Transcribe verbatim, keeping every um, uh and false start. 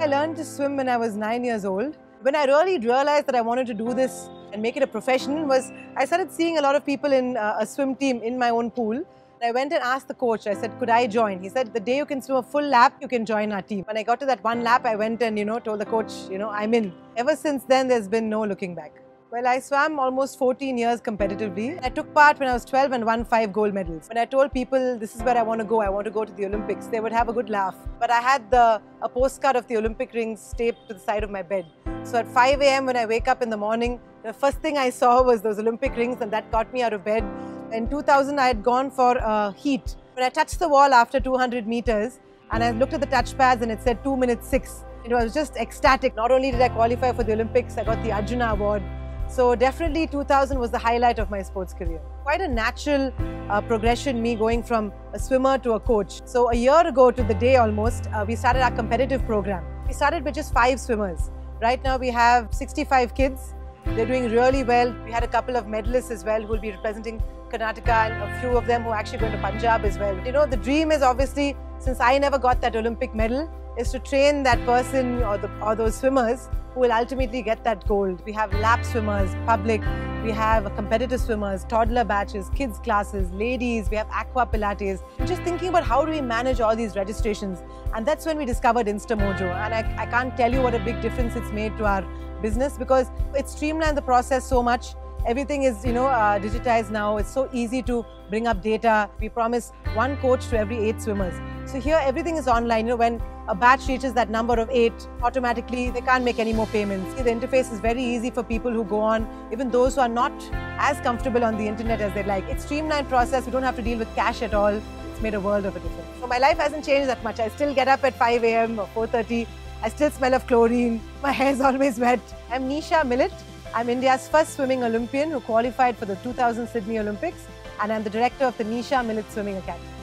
I learned to swim when I was nine years old. When I really realized that I wanted to do this and make it a profession was I started seeing a lot of people in uh, a swim team in my own pool. I went and asked the coach, I said, could I join? He said, the day you can swim a full lap, you can join our team. When I got to that one lap, I went and, you know, told the coach, you know, I'm in. Ever since then, there's been no looking back. Well, I swam almost fourteen years competitively. I took part when I was twelve and won five gold medals. When I told people, this is where I want to go, I want to go to the Olympics, they would have a good laugh. But I had the, a postcard of the Olympic rings taped to the side of my bed. So at five A M when I wake up in the morning, the first thing I saw was those Olympic rings, and that got me out of bed. In two thousand, I had gone for a heat. When I touched the wall after two hundred meters, and I looked at the touch pads and it said two minutes six. It was just ecstatic. Not only did I qualify for the Olympics, I got the Arjuna Award. So definitely two thousand was the highlight of my sports career. Quite a natural uh, progression, me going from a swimmer to a coach. So a year ago to the day almost, uh, we started our competitive program. We started with just five swimmers. Right now we have sixty-five kids. They're doing really well. We had a couple of medalists as well who will be representing Karnataka, and a few of them who are actually going to Punjab as well. You know, the dream is obviously, since I never got that Olympic medal, is to train that person or, the, or those swimmers who will ultimately get that gold. We have lap swimmers, public, we have competitive swimmers, toddler batches, kids classes, ladies, we have aqua pilates. We're just thinking about how do we manage all these registrations, and that's when we discovered Instamojo. And I, I can't tell you what a big difference it's made to our business, because it streamlined the process so much. Everything is, you know, uh, digitized now. It's so easy to bring up data. We promise one coach to every eight swimmers. So here everything is online. You know, when a batch reaches that number of eight, automatically they can't make any more payments. The interface is very easy for people who go on, even those who are not as comfortable on the internet as they like. It's a streamlined process. We don't have to deal with cash at all. It's made a world of a difference. So my life hasn't changed that much. I still get up at five A M or four thirty. I still smell of chlorine. My hair is always wet. I'm Nisha Millet. I'm India's first swimming Olympian who qualified for the two thousand Sydney Olympics, and I'm the director of the Nisha Millet Swimming Academy.